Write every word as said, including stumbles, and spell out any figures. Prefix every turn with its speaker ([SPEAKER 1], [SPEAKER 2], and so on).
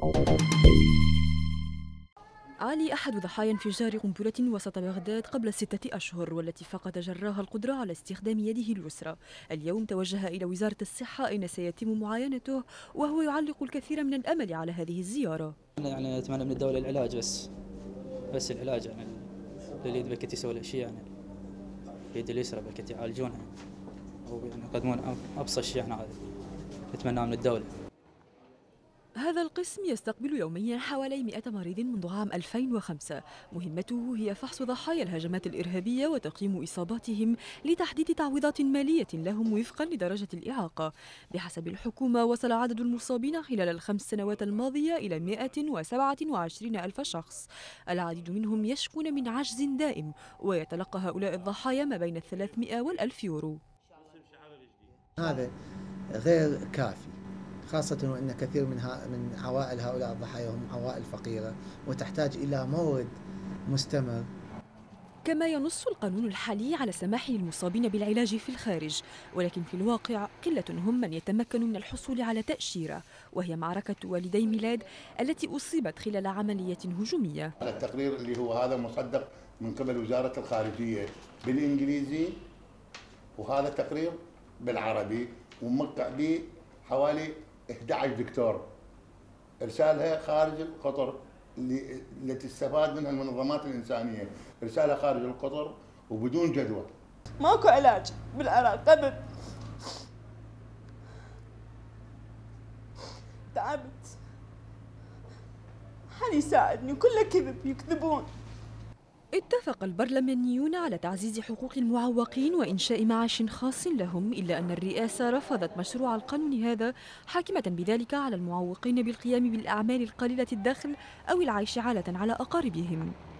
[SPEAKER 1] علي أحد ضحايا انفجار قنبلة وسط بغداد قبل ستة أشهر والتي فقد جراها القدرة على استخدام يده اليسرى. اليوم توجه إلى وزارة الصحة أين سيتم معاينته، وهو يعلق الكثير من الأمل على هذه الزيارة.
[SPEAKER 2] أنا يعني أتمنى من الدولة العلاج بس بس العلاج يعني اليد بلكت يسوي الأشياء يعني اليد اليسرى بلكت يعالجونها أو يعني يقدمون أبسط شيء يعني هذا نتمناه من الدولة.
[SPEAKER 1] هذا القسم يستقبل يوميا حوالي مئة مريض منذ عام ألفين وخمسة. مهمته هي فحص ضحايا الهجمات الإرهابية وتقييم إصاباتهم لتحديد تعويضات مالية لهم وفقا لدرجة الإعاقة. بحسب الحكومة وصل عدد المصابين خلال الخمس سنوات الماضية إلى مئة وسبعة وعشرين ألف شخص. العديد منهم يشكون من عجز دائم، ويتلقى هؤلاء الضحايا ما بين الثلاثمئة والألف يورو.
[SPEAKER 3] هذا غير كافي، خاصة وأن كثير من من عوائل هؤلاء الضحايا هم عوائل فقيرة وتحتاج إلى مورد مستمر.
[SPEAKER 1] كما ينص القانون الحالي على السماح للمصابين بالعلاج في الخارج، ولكن في الواقع قلة هم من يتمكن من الحصول على تأشيرة، وهي معركة والدي ميلاد التي أصيبت خلال عملية هجومية.
[SPEAKER 4] التقرير اللي هو هذا مصدق من قبل وزارة الخارجية بالإنجليزي، وهذا التقرير بالعربي وموقع به حوالي أحد عشر دكتور، ارسالها خارج القطر اللي تستفاد منها المنظمات الانسانيه، رساله خارج القطر وبدون جدوى.
[SPEAKER 5] ماكو علاج بالعراق قبل. تعبت، حد يساعدني، كله كذب، يكذبون.
[SPEAKER 1] اتفق البرلمانيون على تعزيز حقوق المعوقين وإنشاء معاش خاص لهم، إلا أن الرئاسة رفضت مشروع القانون هذا، حاكمة بذلك على المعوقين بالقيام بالأعمال القليلة الدخل أو العيش عالة على أقاربهم.